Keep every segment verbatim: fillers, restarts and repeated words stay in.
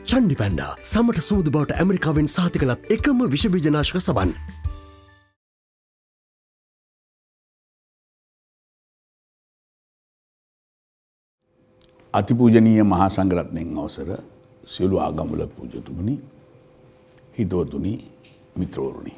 චණ්ඩි panda සමට සූදු බවට ඇමරිකාවෙන් සහතිකලත් එකම විෂබීජනාශක සබන්. අතිපූජනීය මහා සංඝරත්නයන් අවසර සියලු ආගම්වල පූජතුමනි, හිතවතුනි, මිත්‍රවරුනි.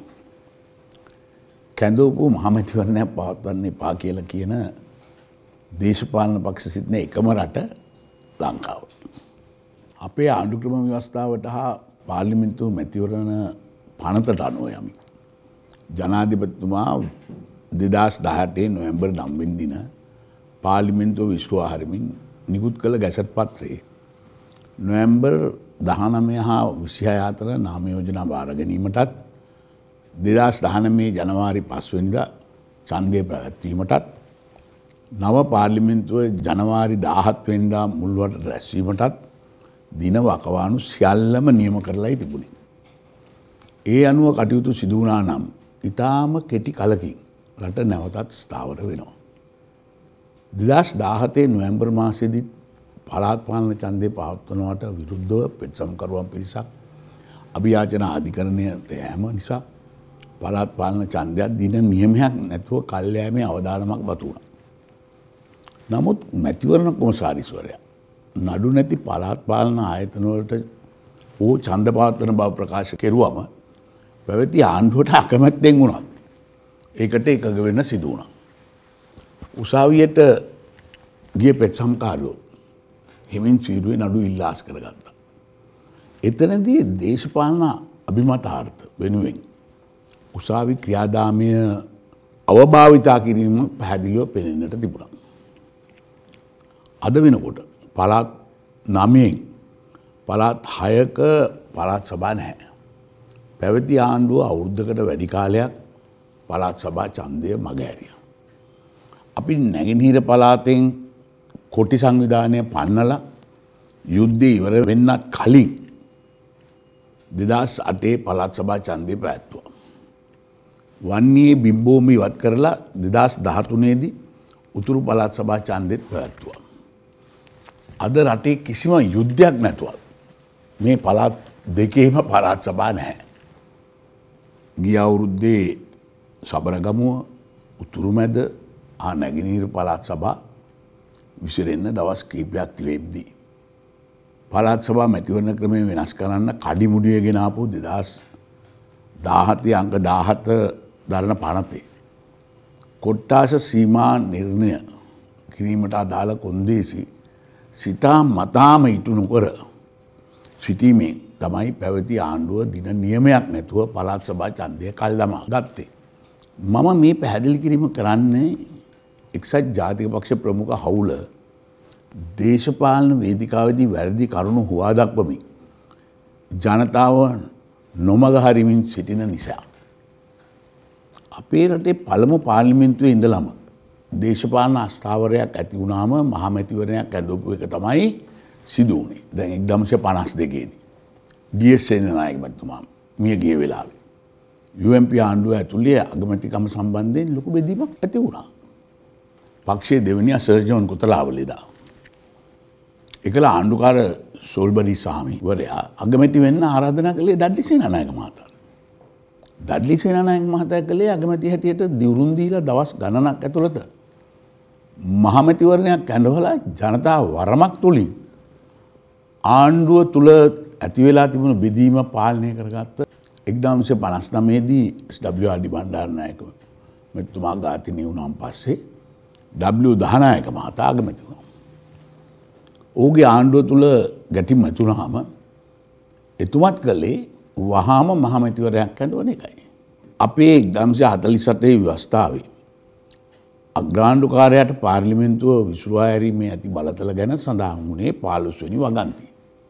කැඳවපු මහමැතිවරණයක් පවත්වන්න එපා කියලා කියන දේශපාලන පක්ෂ සිටින එකම රට ලංකාව. අපේ ආණ්ඩුක්‍රම ව්‍යවස්ථාවට හා පාර්ලිමේන්තු මැතිවරණ පනතට අනුව යමි. ජනාධිපතිතුමා දෙදහස් දහඅටේ නොවැම්බර් නවය වෙනි දින පාර්ලිමේන්තුව විශ්වා හරමින් නිකුත් කළ ගැසට් පත්‍රයේ නොවැම්බර් දහනවය හා විසිහය අතර නාම යෝජනා බාර ගැනීමටත් දෙදහස් දහනවය ජනවාරි පහ වෙනිදා ඡන්දය පැවැත්වීමටත් නව පාර්ලිමේන්තුව ජනවාරි දාහත් වෙනිදා මුල්වට රැස්වීමටත් දින වකවානු සියල්ලම නියම කරලායි තිබුණේ. ඒ අනුව කටයුතු සිදු වුණා නම් ඉතාම කෙටි කලකින් රට නැවතත් ස්ථාවර වෙනවා. දෙදහස් දාහතේ නොවැම්බර් මාසයේදී පළාත් පාලන ඡන්දය පවත්වනවට විරුද්ධව පෙත්සම්කරුවන් පිරිසක් අභියාචන අධිකරණයට යෑම නිසා පළාත් පාලන ඡන්දයක් දින නියමයක් නැතුව කල් යෑමේ අවදානමක් වතු වුණා. නමුත් මැතිවරණ කොමසාරිස්වරයා නඩු නැති පළාත් පාලන ආයතන වලට ඕ ඡන්ද පවත්වන බව ප්‍රකාශ කෙරුවම පැවති ආණ්ඩුවට අකමැත්තෙන් වුණා. ඒකට එකඟ වෙන්න සිදු වුණා. උසාවියට ගිය පෙත්සම්කාරයෝ හිමින් සීරුවේ නඩු ඉල්ලාස් කරගත්තා. එතනදී දේශපාලන අභිමතාර්ථ වෙනුවෙන් උසාවි ක්‍රියාදාමය අවභාවිතා කිරීම පැහැදිලිව පෙනෙන්නට තිබුණා. අද වෙනකොට පළාත් නවයෙන් පළාත් හයක පළාත් සභා නැහැ. පැවති ආණ්ඩුව අවුරුද්දකට වැඩි කාලයක් පළාත් සභා ඡන්දය මගහැරියා. අපි නැගෙනහිර පළාතෙන් කොටි සංවිධානය පන්නලා යුද්ධය ඉවර වෙන්නත් කලින් දෙදහස් අටේ පළාත් සභා ඡන්දය පැවැත්වුවා. වන්නයේ බිම්බෝම ඉවත් කරලා දෙදහස් දහතුනේදී උතුරු පළාත් සභා ඡන්දෙත් පැවැත්වුවා. අද රටේ කිසිම යුද්ධයක් නැතුව මේ පළාත් දෙකේම පළාත් සභා නැහැ. ගිය අවුරුද්දේ සබරගමුව, උතුරුමැද ආ නැගෙනහිර පළාත් සභා විසිරෙන්න දවස් කිහිපයක් තිබෙද්දී පළාත් සභා මැතිවරණ ක්‍රමය වෙනස් කරන්න කඩිමුඩිය ගෙන ආපු දෙදහස් දාහතේ අංක දාහත දරන පනතේ කොට්ටාස සීමා නිර්ණය කිරීමට අදාළ කොන්දේසි සිතා මතාම ඉටු නොකර සිටීමෙන් තමයි පැවති ආණ්ඩුව දින නියමයක් නැතුව පළාත් සභා ඡන්දය කල් දමා ගත්තේ. මම මේ පැහැදිලි කිරීම කරන්නේ එක්සත් ජාතික පක්ෂ ප්‍රමුඛ හවුල දේශපාලන වේදිකාවේදී වැරදි කරුණු හුවා දක්වමින් ජනතාව නොමග හරිමින් සිටින නිසා. අපේ රටේ පළමු පාර්ලිමේන්තුවේ ඉඳලම දේශපාලන අස්ථාවරයක් ඇති වුණාම මහමැතිවරණයක් ඇඳවපු එක තමයි සිදු වුණේ. දැන් එක්දහස් පනස් දෙකේදී ඩී.එස්. සේනානායක මැතිතුමා මිය ගිය වෙලාවේ යූ එම් පී ආණ්ඩුව ඇතුලේ අගමැතිකම සම්බන්ධයෙන් ලොකු බෙදීමක් ඇති වුණා. පක්ෂයේ දෙවෙනියා සර් ජෝන් කොතලාවලේදා. එකල ආණ්ඩුකාර සෝල්බරි සාමිවරයා අගමැති වෙන්න ආරාධනා කළේ ඩඩ්ලි සේනානායක මහතාට. ඩඩ්ලි සේනානායක මහතා කළේ අගමැති හැටියට දිවුරුම් දීලා දවස් ගණනක් ඇතුළත මහමැතිවරණයක් ඇඳවලා ජනතා වරමක් තුලින් ආණ්ඩුව තුල ඇති වෙලා තිබුණු බෙදීම පාලනය කරගත්ත එක්දහස් පනස් නවයේදී S W R D Bandaranaike මැතිතුමා ඝාතනය වුණාන් පස්සේ ඩබ්ලිව් දහනායක මහතා අගමැති වුණා. ඔහුගේ ආණ්ඩුව තුල ගැටීම් ඇති වුණාම එතුමත් කළේ වහාම මහමැතිවරණයක් ඇඳවන එකයි. අපේ එක්දහස් හතළිස් අටේ ව්‍යවස්ථාවේ අග්‍රාණ්ඩුකාරයාට පාර්ලිමේන්තුව විසුරුවා හැරීමේ ඇති බලතල ගැන සඳහන් වුණේ පහළොස් වෙනි වගන්තියේ.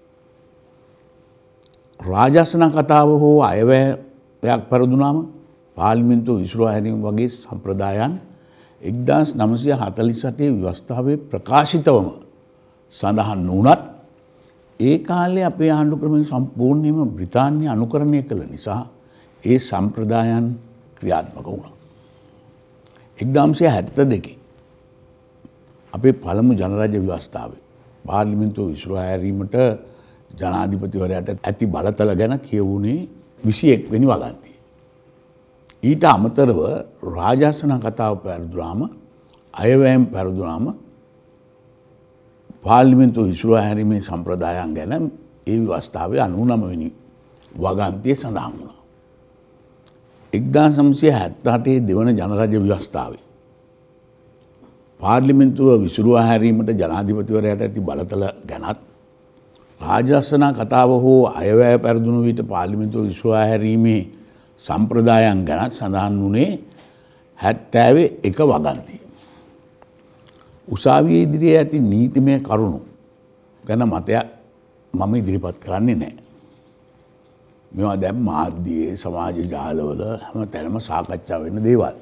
රාජාසන කතාව හෝ අයවැයක් පෙරදුනාම පාර්ලිමේන්තුව විසුරුවා හැරීම වගේ සම්ප්‍රදායන් එක්දහස් නවසිය හතළිස් අටේ ව්‍යවස්ථාවේ ප්‍රකාශිතවම සඳහන් වුණත් ඒ කාලේ අපේ ආණ්ඩු ක්‍රමය සම්පූර්ණයෙන්ම බ්‍රිතාන්‍ය අනුකරණය කළ නිසා ඒ සම්ප්‍රදායන් ක්‍රියාත්මක වුණා. එක්දහස් හැත්තෑ දෙකේ අපේ පළමු ජනරාජ්‍ය ව්‍යවස්ථාවේ පාර්ලිමේන්තුව විසුරුවා හැරීමට ජනාධිපතිවරයාට ඇති බලතල ගැන කියවුණේ විසි එක් වෙනි වගන්තිය. ඊට අමතරව රාජාසන කතාව පැරදුනාම අයවැයම් පැරදුනාම පාර්ලිමේන්තුව විසිරුවා හැරීමේ සම්ප්‍රදායන් ගැන ඒ ව්‍යවස්ථාවේ අනූනම වෙනි වගන්තිය සඳහන් වුණා. එක්දාස් නවසිය හැත්තෑ අටේ දෙවන ජනරජ ව්‍යවස්ථාවේ පාර්ලිමේන්තුව විසිරුවා හැරීමට ජනාධිපතිවරයාට ඇති බලතල ගැනත් රාජාසන කතාව හෝ අයවැය පැරදුණු විට පාර්ලිමේන්තුව විසිරුවා හැරීමේ සම්ප්‍රදායන් ගැනත් සඳහන් වුණේ හැත්තෑවේ එක වගන්තිය. උසාවිය ඉදිරියේ ඇති නීතිමය කරුණු ගැන මතයක් මම ඉදිරිපත් කරන්නේ නැහැ. මේවා දැන් මාධ්‍යයේ සමාජ ජාලවල හැම තැනම සාකච්ඡා වෙන දේවල්.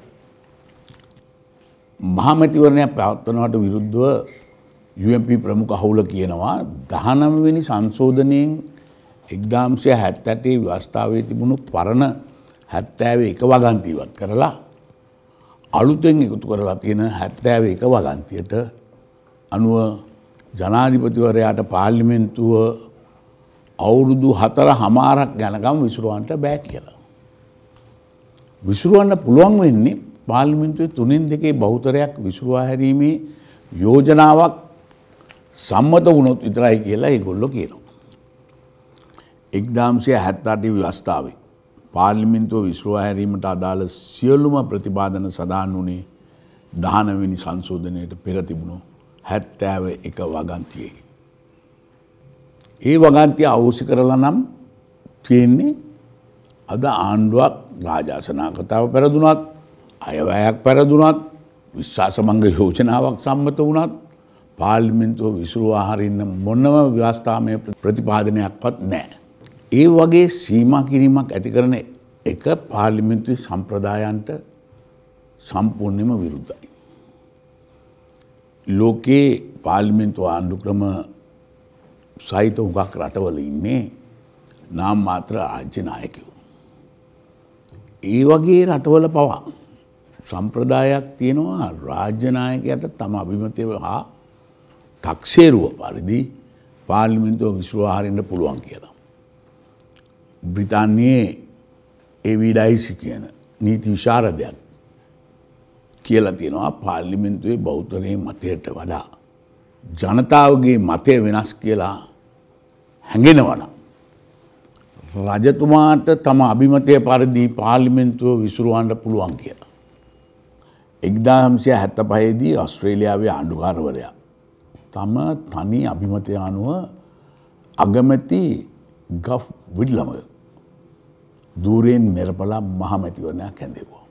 මහමැතිවරණයක් පවත්වනවට විරුද්ධව යූ එම් පී ප්‍රමුඛ අහුල කියනවා දහනව වෙනි සංශෝධනයෙන් එක්දාස් නවසිය හැත්තෑ අටේ ව්‍යවස්ථාවේ තිබුණු පරණ හැත්තෑවේ එක වගන්තිය ඉවත් කරලා අලුතෙන් එකතු කරලා තියෙන හැත්තෑවේ එක වගන්තියට අනුව ජනාධිපතිවරයාට පාර්ලිමේන්තුව අවුරුදු හතර හමාරක් යනකම් විසිරුවන්නට බෑ කියලා. විසිරුවන්න පුළුවන් වෙන්නේ පාර්ලිමේන්තුවේ තුනෙන් දෙකේ බහුතරයක් විසිරුවා හැරීමේ යෝජනාවක් සම්මත වුණොත් විතරයි කියලා ඒගොල්ලෝ කියනවා. එක්දාස් නවසිය හැත්තෑ අටේ ව්‍යවස්ථාවේ පාර්ලිමේන්තුව විසිරුවා හැරීමට අදාළ සියලුම ප්‍රතිපාදන සඳහන් වුණේ දහනව වෙනි සංශෝධනයට පෙර තිබුණු හැත්තෑවේ එක වගන්තියේ. ඒ වගන්තිය අවශ්‍ය කරලා නම් තියෙන්නේ අද ආණ්ඩුවක් රාජාසන කතාව පෙරදුනත් අයවැයක් පෙරදුනත් විශ්වාසභංග යෝජනාවක් සම්මත වුණත් පාර්ලිමේන්තුව විසිරුවා හරින්න මොනම ව්‍යවස්ථාමය ප්‍රතිපාදනයක්වත් නැහැ. ඒ වගේ සීමා කිරීමක් ඇති කරන එක පාර්ලිමේන්තුවේ සම්ප්‍රදායන්ට සම්පූර්ණයෙන්ම විරුද්ධයි. ලෝකේ පාර්ලිමේන්තු ආණ්ඩු ක්‍රම සහිත උගක් රටවල ඉන්නේ නාම මාත්‍ර රාජ්‍ය නායකයෝ. ඒ වගේ රටවල පවා සම්ප්‍රදායක් තියෙනවා රාජ්‍ය නායකයාට තම අභිමතය හා තක්සේරුව පරිදි පාර්ලිමේන්තුව විසිරුවා හරින්න පුළුවන් කියලා. බ්‍රිතාන්‍යයේ ඒවී ඩයිසි කියන නීති විශාරදයක් කියලා තියෙනවා පාර්ලිමේන්තුවේ බෞද්ධරයේ මතයට වඩා ජනතාවගේ මතය වෙනස් කියලා හැඟෙනවනම් රජතුමාට තම අභිමතය පරිදි පාර්ලිමේන්තුව විසිරුවන්න පුළුවන් කියලා. එක්දාස් නවසිය හැත්තෑ පහේ දී ඕස්ට්‍රේලියාවේ ආණ්ඩුකාරවරයා තම තනි අභිමතය අනුව අගමැති ගෆ් විඩ්ලම දූරයෙන් මෙරපලා මහමැතිවරණයක් හැඳෙව්වා.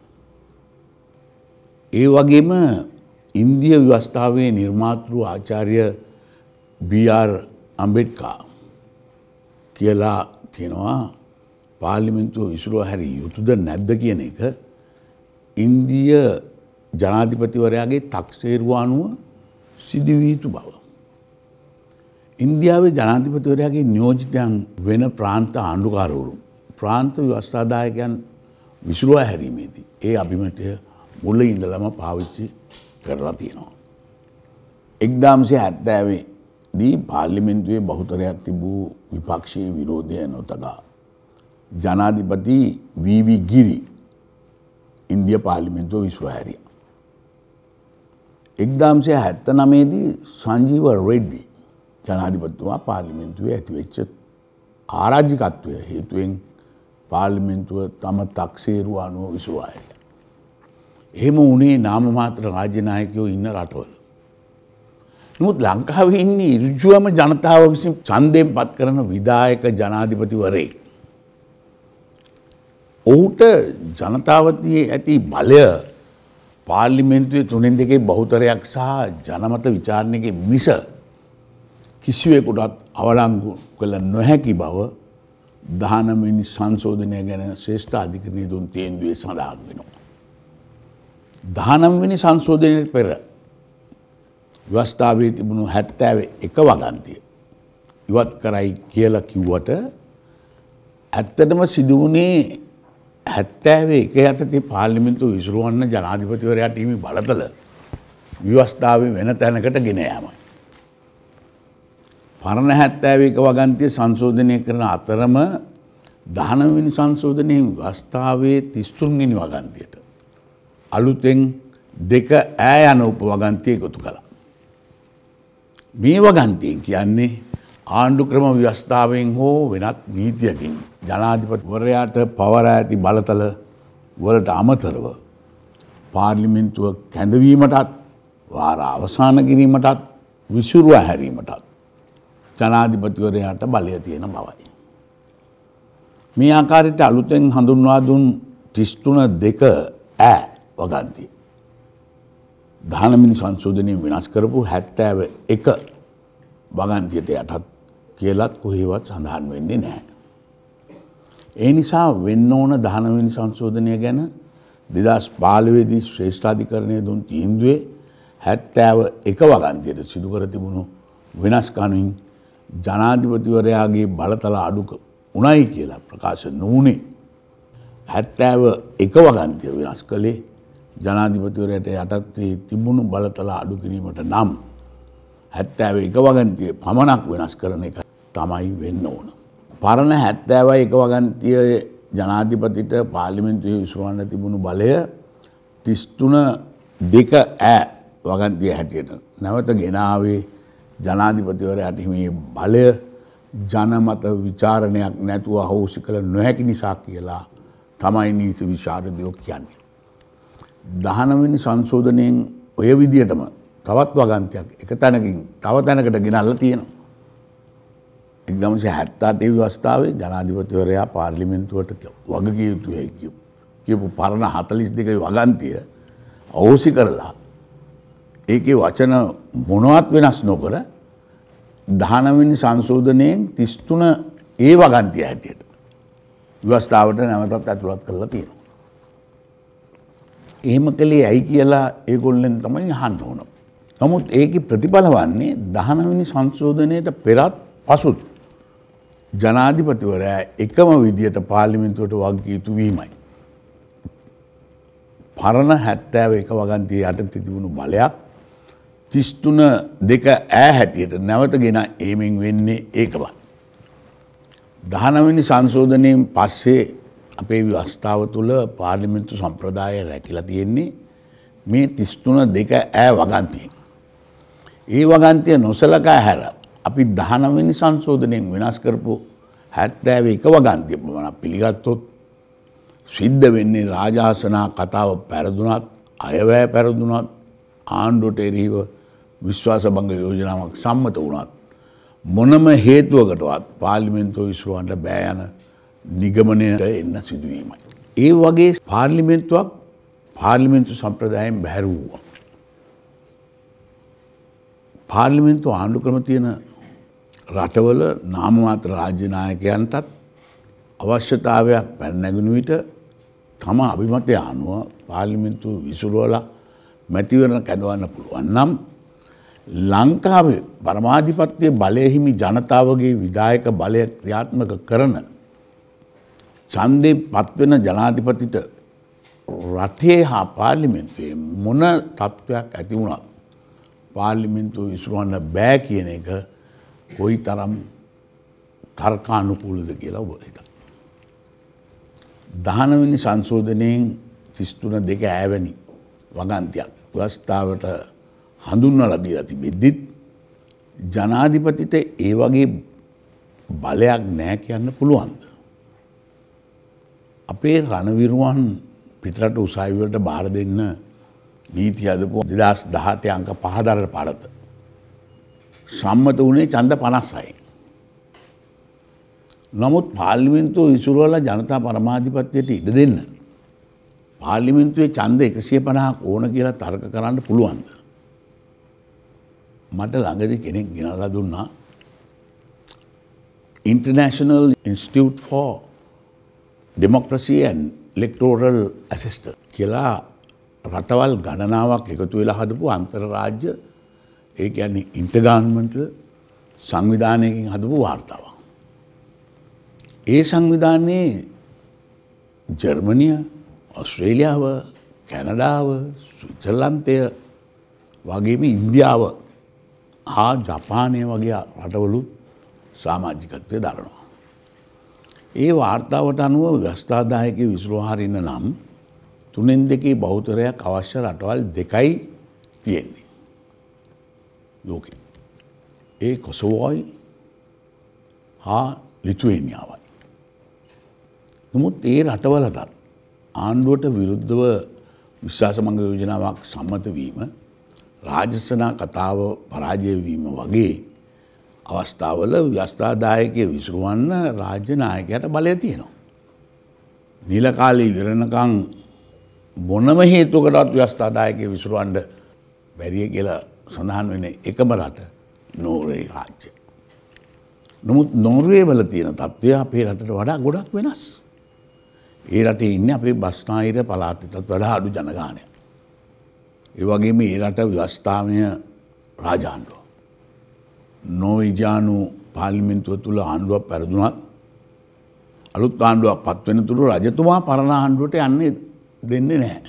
ඒ වගේම ඉන්දිය ව්‍යවස්ථාවේ නිර්මාතෘ ආචාර්ය බී ආර් අම්බෙඩ්කර් කියලා තියෙනවා පාර්ලිමේන්තුව විසිරුවා හැරිය යුතුද නැද්ද කියන එක ඉන්දිය ජනාධිපතිවරයාගේ තක්සේරුව අනුව සිදුවිය යුතු බව. ඉන්දියාවේ ජනාධිපතිවරයාගේ නියෝජිතයන් වෙන ප්‍රාන්ත ආණ්ඩුකාරවරුන් ප්‍රාන්ත ව්‍යවස්ථාදායකයන් විසිරුවා හැරීමේදී ඒ අභිමතය මුල ඉඳලම පාවිච්චි කරලා තියෙනවා. එක්දාස් නවසිය හැත්තෑවේ දී පාර්ලිමේන්තුවේ බහුතරයක් තිබූ විපක්ෂයේ විරෝධය නොතගා ජනාධිපති වී වී ගිරි ඉන්දිය පාර්ලිමේන්තුව විසිරුවා හැරියා. එක්දාස් නවසිය හැත්තෑ නවයේ දී සංජීව රෙඩ්ඩි ජනාධිපතිතුමා පාර්ලිමේන්තුවේ ඇතිවෙච්ච ආරාජිකත්වය හේතුවෙන් පාර්ලිමේන්තුව තම තක්සේරුව අනුව විසිරුවා හැරියා. එහෙම වුණේ නාම මාත්‍ර රාජ්‍ය නායකයෝ ඉන්න රටවල. නමුත් ලංකාවේ ඉන්නේ ඍජුවම ජනතාව විසින් ඡන්දයෙන් පත් කරන විධායක ජනාධිපතිවරයෙක්. ඔහුට ජනතාවතියේ ඇති බලය පාර්ලිමේන්තුවේ තුනෙන් දෙකේ බහුතරයක් සහ ජනමත විචාරණයක මිස කිසිවෙකුටත් අවලංගු කළ නොහැකි බව දහනව වෙනි සංශෝධනය ගැන ශ්‍රේෂ්ඨ අධිකරණයේ දුන් තීන්දුවේ සඳහන් වෙනවා. දහනව වෙනි සංශෝධනයට පෙර ව්‍යවස්ථාවේ තිබුණු හැත්තෑවේ එක වගන්තිය ඉවත් කරයි කියලා කිව්වට ඇත්තටම සිදු වුණේ හැත්තෑවේ එක යටතේ පාර්ලිමේන්තුව විසිරුවන්න ජනාධිපතිවරයාට හිමි බලතල ව්‍යවස්ථාවේ වෙන තැනකට ගෙන යාමයි. පරණ හැත්තෑව එක වගන්තිය සංශෝධනය කරන අතරම දහනවෙනි සංශෝධනයේ ව්‍යවස්ථාවේ තිස් තුන්වෙනි වගන්තියට අලුතෙන් දෙක ඈ යන උපවගන්තිය එකතු කළා. මේ වගන්තිය කියන්නේ ආණ්ඩු ක්‍රම ව්‍යවස්ථාවෙන් හෝ වෙනත් නීතියකින් ජනාධිපතිවරයාට පවර ඇති බලතල වලට අමතරව පාර්ලිමේන්තුව කැඳවීමටත් වාර අවසන් කිරීමටත් විසිරුවා හැරීමටත් ජනාධිපතිවරයාට බලය තියෙන බවයි. මේ ආකාරයට අලුතෙන් හඳුන්වා දුන් තිස් තුන දෙක ඈ වගන්තිය දහනවෙනි සංශෝධනයෙන් වෙනස් කරපු හැත්තෑව එක වගන්තියට යටත් කියලත් කොහේවත් සඳහන් වෙන්නේ නැහැ. ඒ නිසා වෙන්න ඕන දහනවෙනි සංශෝධනය ගැන දෙදහස් පහළොවදී ශ්‍රේෂ්ඨාධිකරණය දුන් තීන්දුවේ හැත්තෑව එක වගන්තියට සිදු කර තිබුණු වෙනස්කමින් ජනාධිපතිවරයාගේ බලතල අඩු උණයි කියලා ප්‍රකාශ නොවුනේ. හැත්තෑව එක වගන්තිය වෙනස් කළේ ජනාධිපතිවරයට යටතේ තිබුණු බලතල අඩු කිරීමට නම් හැත්තෑව එක වගන්තිය පමණක් වෙනස් කරන එක තමයි වෙන්න ඕන. පරණ හැත්තෑවයි එක වගන්තිය ජනාධිපතිට පාර්ලිමේන්තුවේ විසුරුවන්න තිබුණු බලය තිස් තුන දෙක ඈ වගන්තිය හැටියට නැවත ගෙනාවේ ජනාධිපතිවරයාට හිමි බලය ජනමත විචාරණයක් නැතුව අහෝසි කළ නොහැකි නිසා කියලා තමයි නීති විශාරදයෝ කියන්නේ. දහනවෙනි සංශෝධනයෙන් ඔය විදියටම තවත් වගන්තියක් එක තැනකින් තව තැනකට ගෙනල්ලා තියෙනවා. එක්දහම්සිය හැත්තෑ අටේ ව්‍යවස්ථාවේ ජනාධිපතිවරයා පාර්ලිමේන්තුවට වගකිය යුතුයි කියපු පරණ හතළිස් දෙකේ වගන්තිය අහෝසි කරලා ඒකේ වචන මොනවත් වෙනස් නොකර දහනවෙනි සංශෝධනයෙන් තිස් තුන ඒ වගන්තිය හැටියට ව්‍යවස්ථාවට නැවතත් ඇතුළත් කරලා තියෙනවා. එහෙම කළේ ඇයි කියලා ඒගොල්ලෙන් තමයි අහන්න ඕන. නමුත් ඒකේ ප්‍රතිඵල වන්නේ දහනවෙනි සංශෝධනයට පෙරත් පසුත් ජනාධිපතිවරයා එකම විදියට පාර්ලිමේන්තුවට වගකිය යුතු වීමයි. පරණ හැත්තෑව එක වගන්තිය යටතේ තිබුණු බලයක් තිස් තුන දෙක ඈ හැටියට නැවතගෙන ඒමෙන් වෙන්නේ ඒකමයි. දහනවෙනි සංශෝධනයෙන් පස්සේ අපේ ව්‍යවස්ථාව තුළ පාර්ලිමේන්තු සම්ප්‍රදාය රැකිලා තියෙන්නේ මේ තිස් තුන දෙක ඈ වගන්තියෙන්. ඒ වගන්තිය නොසලකා හැර අපි දහනවෙනි සංශෝධනයෙන් වෙනස් කරපු හැත්තෑව එක වගන්තිය පමණක් පිළිගත්තොත් සිද්ධ වෙන්නේ රාජාසනා කතාව පැරදුනත් අයවැය පැරදුනත් ආණ්ඩුවට එරෙහිව විශ්වාසභංග යෝජනාවක් සම්මත වුණත් මොනම හේතුවකටවත් පාර්ලිමේන්තුව විසිරුවන්න බෑ යන නිගමනයට එන්න සිදුවීමයි. ඒ වගේ පාර්ලිමේන්තුවක් පාර්ලිමේන්තු සම්ප්‍රදායෙන් බැහැර වූවා. පාර්ලිමේන්තු ආණ්ඩු ක්‍රම තියෙන රටවල නාම මාත්‍ර රාජ්‍ය නායකයන්ටත් අවශ්‍යතාවයක් පැන නැගුණු විට තම අභිමතය අනුව පාර්ලිමේන්තුව විසිරුවලා මැතිවරණ කැඳවන්න පුළුවන් නම් ලංකාවේ පරමාධිපත්‍ය බලය හිමි ජනතාවගේ විධායක බලය ක්‍රියාත්මක කරන ඡන්දේ පත්වෙන ජනාධිපතිට රටේ හා පාර්ලිමේන්තුවේ මොන තත්ත්වයක් ඇති වුණත් පාර්ලිමේන්තුව විසිරවන්න බෑ කියන එක කොයිතරම් තර්කානුකූලද කියලා ඔබ හිතන්න. දහනවෙනි සංශෝධනයෙන් තිස් තුන දෙක ඈවැනි වගන්තියක් ව්‍යවස්ථාවට හඳුන්වලා දීලා තිබෙද්දිත් ජනාධිපතිට ඒ වගේ බලයක් නැහැ කියන්න පුළුවන්ද? අපේ රණවිරුවන් පිටරට උසාවි වලට බාර දෙන්න නීති හදපු දෙදහස් දහඅටේ අංක පහ දරන පළත සම්මත වුණේ ඡන්ද පනස්සයි. නමුත් පාර්ලිමේන්තුව විසිරුවලා ජනතා පරමාධිපත්‍යයට ඉඩ දෙන්න පාර්ලිමේන්තුවේ ඡන්ද එකසිය පනහක් ඕන කියලා තර්ක කරන්න පුළුවන්ද? මට ළඟදී කෙනෙක් ගෙනල්ලා දුන්නා International Institute for Democracy and Electoral Assistance කියලා රටවල් ගණනාවක් එකතු වෙලා හදපු අන්තර්රාජ්‍ය ඒ කියන්නේ ඉන්ටර්ගවර්න්මන්ටල් සංවිධානයකින් හදපු වාර්තාවක්. ඒ සංවිධානයේ ජර්මනිය, ඔස්ට්‍රේලියාව, කැනඩාව, ස්විට්සර්ලන්තය වගේම ඉන්දියාව හා ජපානය වගේ රටවලුත් සාමාජිකත්වය දරනවා. ඒ වාර්තාවට අනුව ව්‍යවස්ථාදායකයෝ විසිරුවා හරින්න නම් තුනෙන් දෙකේ බහුතරයක් අවශ්‍ය රටවල් දෙකයි තියෙන්නේ ලෝකෙ. ඒ කොසෝවෝයි හා ලිතුවේනියාවයි. නමුත් ඒ රටවලටත් ආණ්ඩුවට විරුද්ධව විශ්වාසමංග යෝජනාවක් සම්මත වීම රාජසනා කතාව පරාජය වීම වගේ අවස්ථාවල ව්‍යවස්ථාදායකයෝ විසිරුවන්න රාජ්‍ය නායකයාට බලය තියෙනවා. නිල කාලේ ඉවරනකම් මොනම හේතුවකටවත් ව්‍යවස්ථාදායකයෝ විසිරුවන්න බැරිය කියලා සඳහන් වෙන එකම රට නෝර්වේ රාජ්‍යය. නමුත් නෝර්වේ වල තියෙන තත්ත්වය අපේ රටට වඩා ගොඩක් වෙනස්. ඒ රටේ ඉන්නේ අපේ බස්නාහිර පළාතටත් වඩා අඩු ජනගහනයක්. ඒ වගේම ඒ රට ව්‍යවස්ථාමය රාජාණ්ඩුව. නෝර්වේජානු පාර්ලිමේන්තුව තුල ආණ්ඩුවක් පැරදුනත් අලුත් ආණ්ඩුවක් පත් වෙන තුරු රජතුමා පරණ ආණ්ඩුවට යන්නේ දෙන්නේ නැහැ.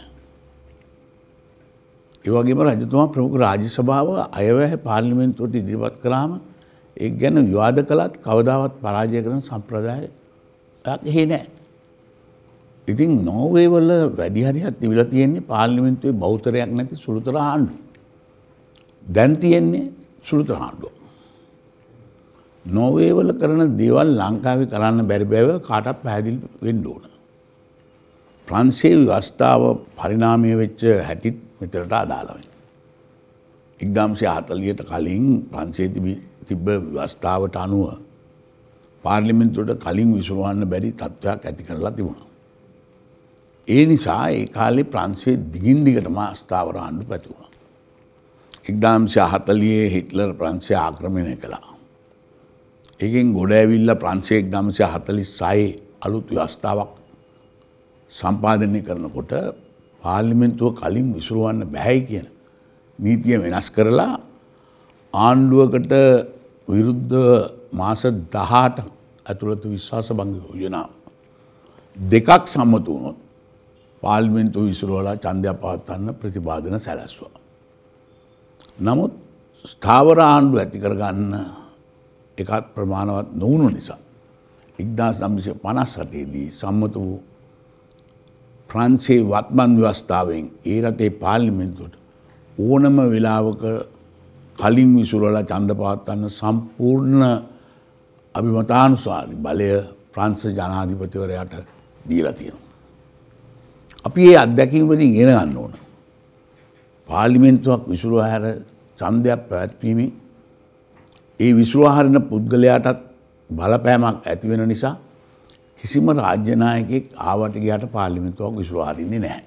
ඒ වගේම රජතුමා ප්‍රමුඛ රාජ්‍ය සභාව අයවැය පාර්ලිමේන්තුවට ඉදිරිපත් කළාම ඒක ගැන විවාද කළත් කවදාවත් පරාජය කරන සම්ප්‍රදායක් එහෙ නැහැ. ඉතින් නෝර්වේ වල වැඩි හරියක් තිබිලා තියෙන්නේ පාර්ලිමේන්තුවේ බහුතරයක් නැති සුළුතර ආණ්ඩුව. දැන් තියෙන්නේ සුළුතර ආණ්ඩුව. නෝර්වේ වල කරන දේවල් ලංකාවේ කරන්න බැරි බව කාටවත් පැහැදිලි වෙන්න ඕන. ප්‍රංශයේ ව්‍යවස්ථාව පරිණාමය වෙච්ච හැටිත් මෙතනට අදාළ වෙනවා. එක්දාසය හතළිහට කලින් ප්‍රංශයේ තිබ්බ ව්‍යවස්ථාවට අනුව පාර්ලිමේන්තුවට කලින් විසිරවන්න බැරි තත්ත්වයක් ඇති කරලා තිබුණා. ඒ නිසා ඒ කාලේ ප්‍රංශයේ දිගින් දිගටම අස්ථාවර ආණ්ඩු පැතුණා. එක්දාසය හතළිහේ හිට්ලර් ප්‍රංශය ආක්‍රමණය කළා. ඒකෙන් ගොඩ ඇවිල්ලා ප්‍රංශයේ එක්දාසය හතළිස් හයේ අලුත් ව්‍යවස්ථාවක් සම්පාදනය කරනකොට පාර්ලිමේන්තුව කලින් විසිරවන්න බෑයි කියන නීතිය වෙනස් කරලා ආණ්ඩුවකට විරුද්ධ මාස දහඅට ඇතුළත විශ්වාස භංග යෝජනා දෙකක් සම්මත වුණොත් පාර්ලිමේන්තුව විසිරවලා ඡන්දය පවත්වන්න ප්‍රතිපාදන සැලැස්සුවා. නමුත් ස්ථාවර ආණ්ඩුව ඇති කරගන්න එකත් ප්‍රමාණවත් නොවුණු නිසා එක්දාස් නවසිය පනස් අටේ දී සම්මත වූ ප්‍රංශයේ වත්මන් ව්‍යවස්ථාවෙන් ඒ රටේ පාර්ලිමේන්තුවට ඕනම වෙලාවක කලින් විසිරවලා ඡන්ද පවත්වන්න සම්පූර්ණ අභිමතානුසාරී බලය ප්‍රංශ ජනාධිපතිවරයාට දීලා තියෙනවා. අපි මේ අත්දැකීම් වලින් ඉගෙන ගන්න ඕන. පාර්ලිමේන්තුවක් විසිරුවා හැර ඡන්දයක් පැවැත්වීමේ ඒ විසිරුවා හරින පුද්ගලයාටත් බලපෑමක් ඇති වෙන නිසා කිසිම රාජ්‍ය නායකයෙක් ආවට ගියාට පාර්ලිමේන්තුවක් විසිරුවා හරින්නේ නැහැ.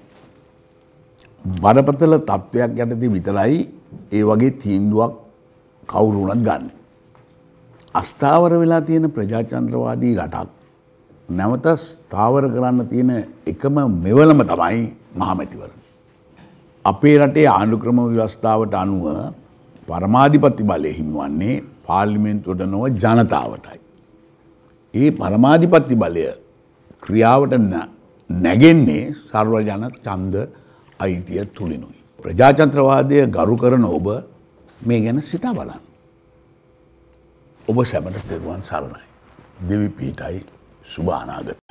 බරපතල තත්ත්වයක් යටතේ විතරයි ඒ වගේ තීන්දුවක් කවුරු වුණත් ගන්න. අස්ථාවර වෙලා තියෙන ප්‍රජාතන්ත්‍රවාදී රටක් නැවත ස්ථාවර කරන්න තියෙන එකම මෙවලම තමයි මහමැතිවරණ. අපේ රටේ ආණ්ඩු ක්‍රම ව්‍යවස්ථාවට අනුව පරමාධිපති බලය හිමිවන්නේ පාර්ලිමේන්තුවට නොව ජනතාවටයි. ඒ පරමාධිපති බලය ක්‍රියාවට නැගෙන්නේ සර්වජන ඡන්ද අයිතිය තුලිනුයි. ප්‍රජාතන්ත්‍රවාදය ගරු කරන ඔබ මේ ගැන සිතා බලන්න. ඔබ සැමට තෙරුවන් සරණයි. දෙවි පීඨයි සුභ අනාගතය.